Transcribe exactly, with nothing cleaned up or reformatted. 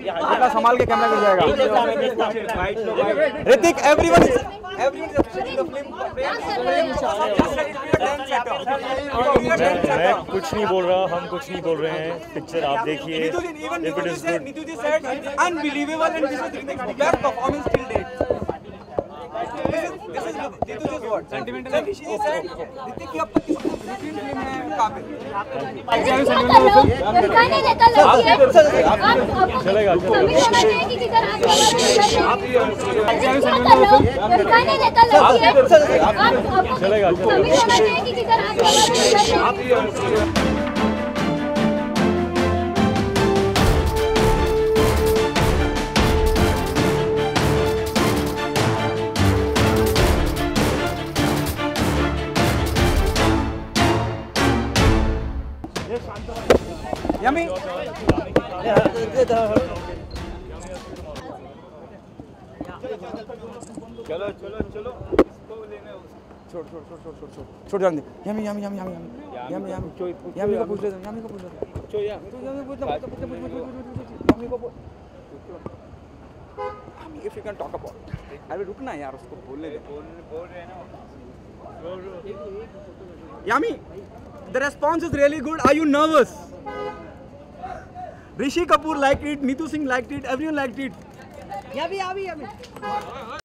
थोड़ा संभाल के कैमरा गिर जाएगा। Hrithik, everyone is everyone is appreciating the film. मैं कुछ नहीं बोल रहा, हम कुछ नहीं बोल रहे हैं, पिक्चर आप देखिए। Neetu ji, even Neetu ji said, Neetu ji said it's unbelievable and this is Ritik's best performance till date. This is this is Neetu ji's word. Sentimental. He said Ritik की अब तक की सबसे बेहतरीन film है काबिल। चलेगा चलेगा Yummy. चलो चलो चलो छोड़ छोड़ छोड़ छोड़ छोड़ छोड़ जाने दे। यमी यमी यमी यमी यमी यमी यमी को पूछ ले, यमी को पूछ ले। चो या यमी पूछ ले, पूछ पूछ पूछ यमी को पूछ। Yami, if you can talk about, अरे रुकना यार, उसको बोलने दे। बोल रहे हैं ना। Yummy, the response is really good. Are you nervous? Rishi Kapoor liked it, Neetu Singh liked it, everyone liked it. Yummy, yummy, yummy.